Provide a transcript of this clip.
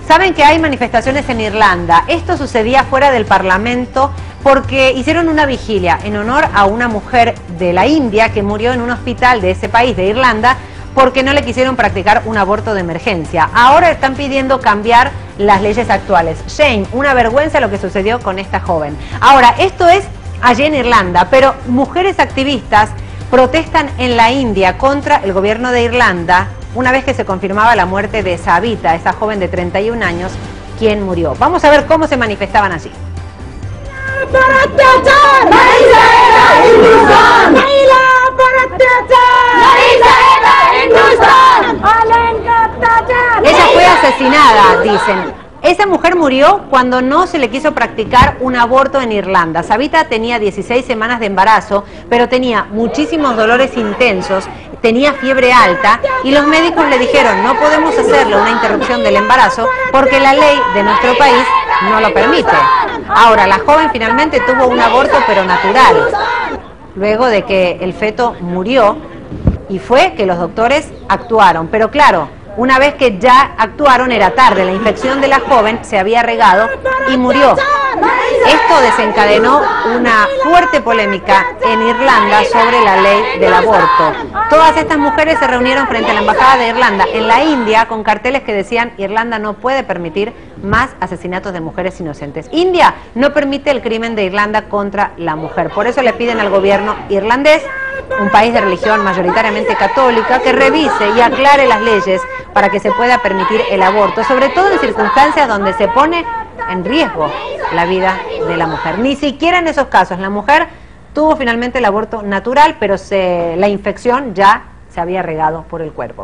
Saben que hay manifestaciones en Irlanda. Esto sucedía fuera del Parlamento porque hicieron una vigilia en honor a una mujer de la India que murió en un hospital de ese país, de Irlanda, porque no le quisieron practicar un aborto de emergencia. Ahora están pidiendo cambiar las leyes actuales. Shame, una vergüenza lo que sucedió con esta joven. Ahora, esto es allí en Irlanda, pero mujeres activistas protestan en la India contra el gobierno de Irlanda una vez que se confirmaba la muerte de Savita, esa joven de 31 años, quien murió. Vamos a ver cómo se manifestaban allí. Ella fue asesinada, dicen. Esa mujer murió cuando no se le quiso practicar un aborto en Irlanda. Savita tenía 16 semanas de embarazo, pero tenía muchísimos dolores intensos, tenía fiebre alta y los médicos le dijeron no podemos hacerle una interrupción del embarazo porque la ley de nuestro país no lo permite. Ahora, la joven finalmente tuvo un aborto pero natural, luego de que el feto murió, y fue que los doctores actuaron, pero claro, una vez que ya actuaron era tarde, la infección de la joven se había regado y murió. Esto desencadenó una fuerte polémica en Irlanda sobre la ley del aborto. Todas estas mujeres se reunieron frente a la embajada de Irlanda en la India con carteles que decían Irlanda no puede permitir más asesinatos de mujeres inocentes. India no permite el crimen de Irlanda contra la mujer. Por eso le piden al gobierno irlandés, un país de religión mayoritariamente católica, que revise y aclare las leyes para que se pueda permitir el aborto, sobre todo en circunstancias donde se pone en riesgo la vida de la mujer. Ni siquiera en esos casos la mujer tuvo finalmente el aborto natural, pero la infección ya se había regado por el cuerpo.